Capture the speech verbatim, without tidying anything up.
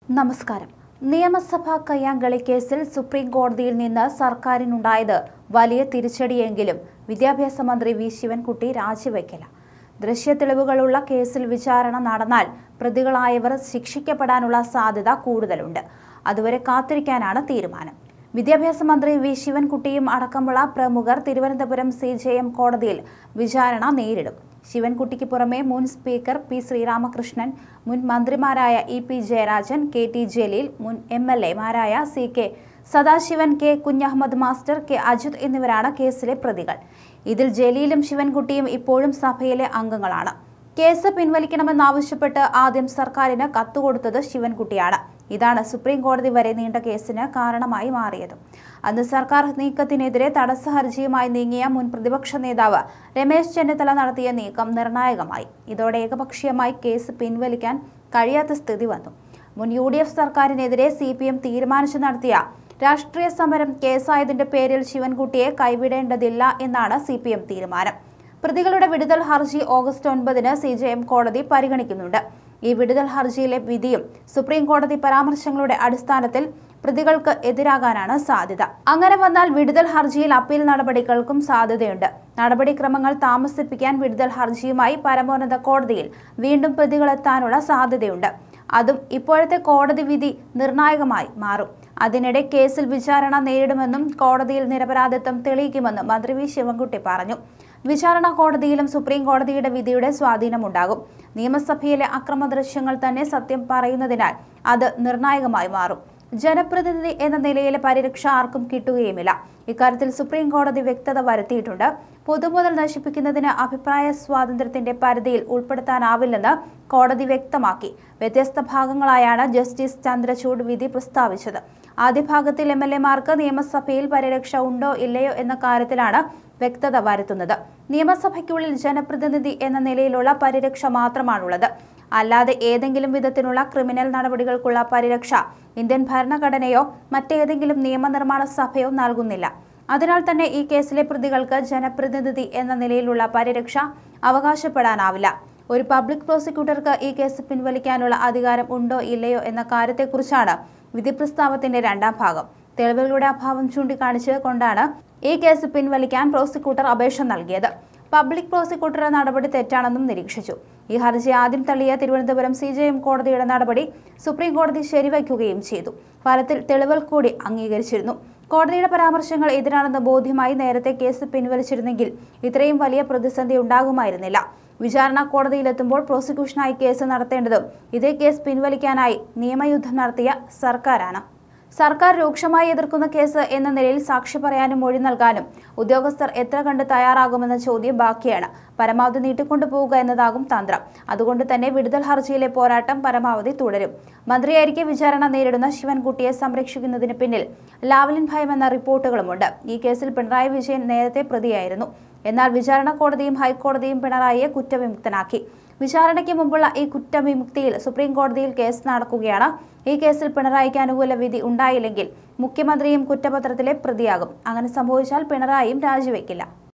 നമസ്കാരം. നിയമസഭ കയ്യാങ്കളി കേസിൽ സുപ്രീം കോടതിയിൽ നിന്ന് സർക്കാരിനുണ്ടായത് വലിയ തിരിച്ചടിയെങ്കിലും വിദ്യാഭ്യാസ മന്ത്രി വി ശിവൻകുട്ടി രാജിവെക്കില്ല. ദൃശ്യ തെളിവുകളുള്ള കേസിൽ വിചാരണ നടന്നാൽ പ്രതികളായവർ ശിക്ഷിക്കപ്പെടാനുള്ള സാധ്യത കൂടുതലുണ്ട്. അതുവരെ കാത്തിരിക്കാനാണ് തീരുമാനം. വിദ്യാഭ്യാസ മന്ത്രി വി ശിവൻകുട്ടിയും അടക്കമുള്ള പ്രമുഖർ തിരുവനന്തപുരം സി ജെ എം കോടതിയിൽ വിചാരണ നേരിടും. ശിവൻകുട്ടിക്ക് പുറമെ മുൻ സ്പീക്കർ പി ശ്രീരാമകൃഷ്ണൻ, മുൻ മന്ത്രിമാരായ E P Jayarajan, K T Jaleel, മുൻ എം എൽ എമാരായ C K Sadasivan, K Kunhahammed master, K Ajith എന്നിവരാണ് കേസിലെ പ്രതികൾ. ഇതിൽ ജലീലും ശിവൻകുട്ടിയും ഇപ്പോഴും സഭയിലെ അംഗങ്ങളാണ്. കേസ് പിൻവലിക്കണമെന്നാവശ്യപ്പെട്ട് ആദ്യം സർക്കാരിന് കത്തുകൊടുത്തത് ശിവൻകുട്ടിയാണ്. ഇതാണ് സുപ്രീം കോടതി വരെ നീണ്ട കേസിന് കാരണമായി മാറിയത്. അന്ന് സർക്കാർ നീക്കത്തിനെതിരെ തടസ്സ ഹർജിയുമായി നീങ്ങിയ മുൻ പ്രതിപക്ഷ നേതാവ് രമേശ് ചെന്നിത്തല നടത്തിയ നീക്കം നിർണായകമായി. ഇതോടെ ഏകപക്ഷീയമായി കേസ് പിൻവലിക്കാൻ കഴിയാത്ത സ്ഥിതി വന്നു. മുൻ യു ഡി എഫ് സർക്കാരിനെതിരെ സി പി എം തീരുമാനിച്ചു നടത്തിയ രാഷ്ട്രീയ സമരം കേസായതിന്റെ പേരിൽ ശിവൻകുട്ടിയെ കൈവിടേണ്ടതില്ല എന്നാണ് സി പി എം തീരുമാനം. പ്രതികളുടെ വിടുതൽ ഹർജി ഓഗസ്റ്റ് ഒൻപതിന് സി ജെ എം കോടതി പരിഗണിക്കുന്നുണ്ട്. ഈ വിടുതൽ ഹർജിയിലെ വിധിയും സുപ്രീം കോടതി പരാമർശങ്ങളുടെ അടിസ്ഥാനത്തിൽ പ്രതികൾക്ക് എതിരാകാനാണ് സാധ്യത. അങ്ങനെ വന്നാൽ വിടുതൽ ഹർജിയിൽ അപ്പീൽ നടപടികൾക്കും സാധ്യതയുണ്ട്. നടപടിക്രമങ്ങൾ താമസിപ്പിക്കാൻ വിടുതൽ ഹർജിയുമായി പരമോന്നത കോടതിയിൽ വീണ്ടും പ്രതികളെത്താനുള്ള സാധ്യതയുണ്ട്. അതും ഇപ്പോഴത്തെ കോടതി വിധി നിർണായകമായി മാറും. അതിനിടെ കേസിൽ വിചാരണ നേരിടുമെന്നും കോടതിയിൽ നിരപരാധിത്വം തെളിയിക്കുമെന്നും മന്ത്രി വി ശിവൻകുട്ടി പറഞ്ഞു. വിചാരണ കോടതിയിലും സുപ്രീം കോടതിയുടെ വിധിയുടെ സ്വാധീനമുണ്ടാകും. നിയമസഭയിലെ അക്രമ ദൃശ്യങ്ങൾ തന്നെ സത്യം പറയുന്നതിനാൽ അത് നിർണായകമായി മാറും. ജനപ്രതിനിധി എന്ന നിലയിലെ പരിരക്ഷ ആർക്കും കിട്ടുകയുമില്ല. ഇക്കാര്യത്തിൽ സുപ്രീം കോടതി വ്യക്തത വരുത്തിയിട്ടുണ്ട്. പൊതുമുതൽ നശിപ്പിക്കുന്നതിന് അഭിപ്രായ സ്വാതന്ത്ര്യത്തിന്റെ പരിധിയിൽ ഉൾപ്പെടുത്താനാവില്ലെന്ന് കോടതി വ്യക്തമാക്കി. വ്യത്യസ്ത ഭാഗങ്ങളായാണ് ജസ്റ്റിസ് ചന്ദ്രചൂഡ് വിധി പ്രസ്താവിച്ചത്. ആദ്യ ഭാഗത്തിൽ എം എൽ എമാർക്ക് നിയമസഭയിൽ പരിരക്ഷ ഉണ്ടോ ഇല്ലയോ എന്ന കാര്യത്തിലാണ് വ്യക്തത വരുത്തുന്നത്. നിയമസഭയ്ക്കുള്ളിൽ ജനപ്രതിനിധി എന്ന നിലയിലുള്ള പരിരക്ഷ മാത്രമാണുള്ളത്. അല്ലാതെ ഏതെങ്കിലും വിധത്തിലുള്ള ക്രിമിനൽ നടപടികൾക്കുള്ള പരിരക്ഷ ഇന്ത്യൻ ഭരണഘടനയോ മറ്റേതെങ്കിലും നിയമനിർമ്മാണ സഭയോ നൽകുന്നില്ല. അതിനാൽ തന്നെ ഈ കേസിലെ പ്രതികൾക്ക് ജനപ്രതിനിധി എന്ന നിലയിലുള്ള പരിരക്ഷ അവകാശപ്പെടാനാവില്ല. ഒരു പബ്ലിക് പ്രോസിക്യൂട്ടർക്ക് ഈ കേസ് പിൻവലിക്കാനുള്ള അധികാരം ഉണ്ടോ ഇല്ലയോ എന്ന കാര്യത്തെക്കുറിച്ചാണ് വിധി പ്രസ്താവത്തിന്റെ രണ്ടാം ഭാഗം. തെളിവുകളുടെ അഭാവം ചൂണ്ടിക്കാണിച്ച് കൊണ്ടാണ് ഈ കേസ് പിൻവലിക്കാൻ പ്രോസിക്യൂട്ടർ അപേക്ഷ നൽകിയത്. പബ്ലിക് പ്രോസിക്യൂട്ടറുടെ നടപടി തെറ്റാണെന്നും നിരീക്ഷിച്ചു. ഈ ഹർജി ആദ്യം തള്ളിയ തിരുവനന്തപുരം സി ജെ എം കോടതിയുടെ നടപടി സുപ്രീം കോടതി ശരിവയ്ക്കുകയും ചെയ്തു. ഫലത്തിൽ തെളിവുകൾ കൂടി അംഗീകരിച്ചിരുന്നു. കോടതിയുടെ പരാമർശങ്ങൾ എതിരാണെന്ന് ബോധ്യമായി നേരത്തെ കേസ് പിൻവലിച്ചിരുന്നെങ്കിൽ ഇത്രയും വലിയ പ്രതിസന്ധി ഉണ്ടാകുമായിരുന്നില്ല. വിചാരണ കോടതിയിലെത്തുമ്പോൾ പ്രോസിക്യൂഷനായി കേസ് നടത്തേണ്ടതും ഇതേ കേസ് പിൻവലിക്കാനായി നിയമയുദ്ധം നടത്തിയ സർക്കാരാണ്. സർക്കാർ രൂക്ഷമായി എതിർക്കുന്ന കേസ് എന്ന നിലയിൽ സാക്ഷി പറയാനും മൊഴി നൽകാനും ഉദ്യോഗസ്ഥർ എത്ര കണ്ട് തയ്യാറാകുമെന്ന ചോദ്യം ബാക്കിയാണ്. പരമാവധി നീട്ടിക്കൊണ്ടുപോവുക എന്നതാകും തന്ത്രം. അതുകൊണ്ട് തന്നെ വിടുതൽ ഹർജിയിലെ പോരാട്ടം പരമാവധി തുടരും. മന്ത്രിയായിരിക്കെ വിചാരണ നേരിടുന്ന ശിവൻകുട്ടിയെ സംരക്ഷിക്കുന്നതിന് പിന്നിൽ ലാവ്ലിൻ ഭയം എന്ന റിപ്പോർട്ടുകളുമുണ്ട്. ഈ കേസിൽ പിണറായി വിജയൻ നേരത്തെ പ്രതിയായിരുന്നു. എന്നാൽ വിചാരണ കോടതിയും ഹൈക്കോടതിയും പിണറായിയെ കുറ്റവിമുക്തനാക്കി. വിചാരണയ്ക്ക് മുമ്പുള്ള ഈ കുറ്റവിമുക്തിയിൽ സുപ്രീം കോടതിയിൽ കേസ് നടക്കുകയാണ്. ഈ കേസിൽ പിണറായിക്ക് അനുകൂല വിധി ഉണ്ടായില്ലെങ്കിൽ മുഖ്യമന്ത്രിയും കുറ്റപത്രത്തിലെ പ്രതിയാകും. അങ്ങനെ സംഭവിച്ചാൽ പിണറായിയും രാജിവെക്കില്ല.